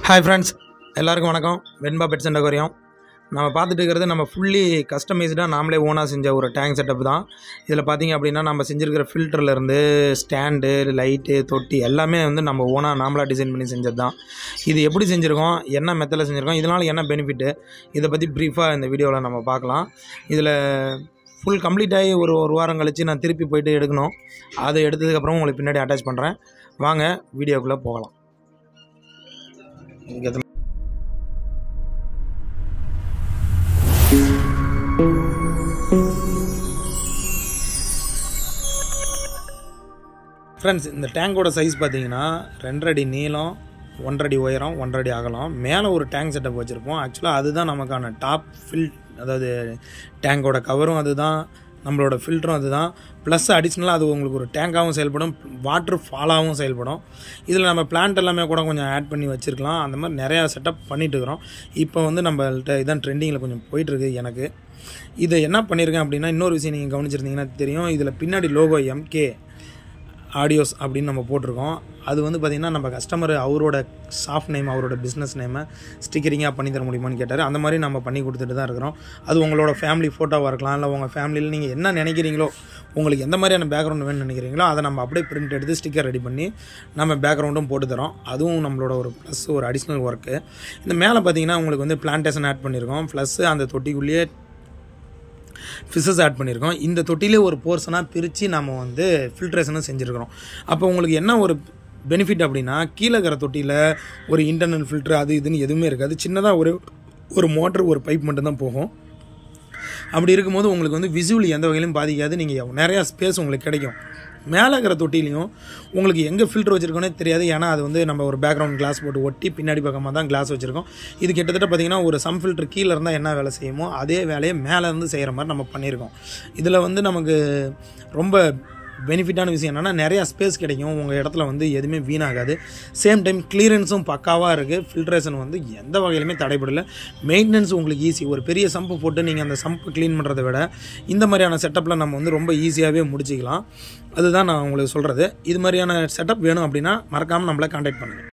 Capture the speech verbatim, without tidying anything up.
Hi friends, எல்லாருக்கும் வணக்கம். Venba pets and aquarium. நம்ம பார்த்துட்டு இருக்கிறது நம்ம ஃபுல்லி கஸ்டமைஸ்டாக நாமளே ஓனாக செஞ்ச ஒரு டேங்க் செட்டப் தான். இதில் பார்த்தீங்க அப்படின்னா நம்ம செஞ்சுருக்கிற ஃபில்டர்லேருந்து ஸ்டாண்டு, லைட்டு, தொட்டி எல்லாமே வந்து நம்ம ஓனாக நாமளாக டிசைன் பண்ணி செஞ்சது தான். இது எப்படி செஞ்சுருக்கோம், என்ன மெத்தடில் செஞ்சுருக்கோம், இதனால் என்ன பெனிஃபிட்டு, இதை பற்றி ப்ரீஃபாக இந்த வீடியோவில் நம்ம பார்க்கலாம். இதில் ஃபுல் கம்ப்ளீட் ஆகி ஒரு ஒரு வாரம் கழித்து நான் திருப்பி போய்ட்டு எடுக்கணும். அதை எடுத்ததுக்கப்புறம் உங்களுக்கு பின்னாடி அட்டாச் பண்ணுறேன். வாங்க வீடியோக்குள்ளே போகலாம். ஃப்ரெண்ட்ஸ், இந்த டேங்கோட சைஸ் பார்த்தீங்கன்னா ரெண்டரை அடி நீளம், ஒன்றரை அடி உயரம், ஒன்றரை அடி அகலம். மேலே ஒரு டேங்க் செட்டப் வச்சுருப்போம். ஆக்சுவலாக அதுதான் நமக்கான டாப் ஃபில், அதாவது டேங்கோட கவரும் அதுதான், நம்மளோட ஃபில்டரும் அதுதான். ப்ளஸ் அடிஷ்னலாக அது உங்களுக்கு ஒரு டேங்காகவும் செயல்படும், வாட்ரு ஃபாலாகவும் செயல்படும். இதில் நம்ம பிளான்ட் எல்லாமே கூட கொஞ்சம் ஆட் பண்ணி வச்சுருக்கலாம். அந்த மாதிரி நிறையா செட்டப் பண்ணிகிட்டு இருக்கிறோம். இப்போ வந்து நம்மள்ட்ட இதான் ட்ரெண்டிங்கில் கொஞ்சம் போயிட்டுருக்கு. எனக்கு இதை என்ன பண்ணியிருக்கேன் அப்படின்னா, இன்னொரு விஷயம் நீங்கள் கவனிச்சிருந்தீங்கன்னா தெரியும், இதில் பின்னாடி லோகோ எம்கே ஆடியோஸ் அப்படின்னு நம்ம போட்டிருக்கோம். அது வந்து பார்த்திங்கன்னா நம்ம கஸ்டமர் அவரோட ஷாப் நேம், அவரோட பிஸ்னஸ் நேமை ஸ்டிக்கரிங்காக பண்ணி தர முடியுமான்னு கேட்டார். அந்த மாதிரி நம்ம பண்ணி கொடுத்துட்டு தான் இருக்கிறோம். அது உங்களோட ஃபேமிலி ஃபோட்டோவாக இருக்கலாம், இல்லை உங்கள் ஃபேமிலியில் நீங்கள் என்ன நினைக்கிறீங்களோ, உங்களுக்கு எந்த மாதிரியான பேக்ரவுண்ட் வேணும்னு நினைக்கிறீங்களோ அதை நம்ம அப்படியே பிரிண்ட் எடுத்து ஸ்டிக்கர் ரெடி பண்ணி நம்ம பேக்ரவுண்டும் போட்டு தரோம். அதுவும் நம்மளோட ஒரு ப்ளஸ், ஒரு அடிஷ்னல் ஒர்க்கு. இந்த மேலே பார்த்திங்கன்னா உங்களுக்கு வந்து பிளான்டேஷன் ஆட் பண்ணியிருக்கோம். ப்ளஸ் அந்த தொட்டிக்குள்ளேயே ஃபிஷஸ் ஆட் பண்ணியிருக்கோம். இந்த தொட்டிலே ஒரு போர்ஷனாக பிரித்து நம்ம வந்து ஃபில்ட்ரேஷனும் செஞ்சுருக்கிறோம். அப்போ உங்களுக்கு என்ன ஒரு பெனிஃபிட் அப்படின்னா, கீழே இருக்கிற தொட்டியில் ஒரு இன்டர்னல் ஃபில்ட்ரு அது இதுன்னு எதுவுமே இருக்காது. சின்னதாக ஒரு ஒரு மோட்ரு, ஒரு பைப் மட்டும்தான் போகும். அப்படி இருக்கும்போது உங்களுக்கு வந்து விசுவலி எந்த வகையிலும் பாதிக்காது. நீங்கள் நிறையா ஸ்பேஸ் உங்களுக்கு கிடைக்கும். மேலே இருக்கிற தொட்டிலையும் உங்களுக்கு எங்கே ஃபில்டர் வச்சுருக்கோன்னே தெரியாது. ஏன்னா அது வந்து நம்ம ஒரு பேக்ரவுண்ட் கிளாஸ் போட்டு ஒட்டி பின்னாடி பக்கமாக தான் கிளாஸ் வச்சுருக்கோம். இது கிட்டத்தட்ட பார்த்திங்கன்னா ஒரு சம் ஃபில்டர் கீழே இருந்தால் என்ன வேலை செய்யுமோ அதே வேலையை மேலே இருந்து செய்கிற மாதிரி நம்ம பண்ணியிருக்கோம். இதில் வந்து நமக்கு ரொம்ப பெனிஃபிட்டான விஷயம் என்னென்னா, நிறையா ஸ்பேஸ் கிடைக்கும். உங்கள் இடத்துல வந்து எதுவுமே வீணாகாது. சேம் டைம் கிளியரன்ஸும் பக்காவாக இருக்குது. ஃபில்ட்ரேஷன் வந்து எந்த வகையிலுமே தடைப்படலை. மெயின்டெனன்ஸ் உங்களுக்கு ஈஸி. ஒரு பெரிய சம்பு போட்டு நீங்கள் அந்த சம்பு க்ளீன் பண்ணுறதை விட இந்த மாதிரியான செட்டப்பில் நம்ம வந்து ரொம்ப ஈஸியாகவே முடிச்சிக்கலாம். அதுதான் நான் உங்களுக்கு சொல்கிறது. இது மாதிரியான செட்டப் வேணும் அப்படின்னா மறக்காமல் நம்மளை கான்டாக்ட் பண்ணுங்கள்.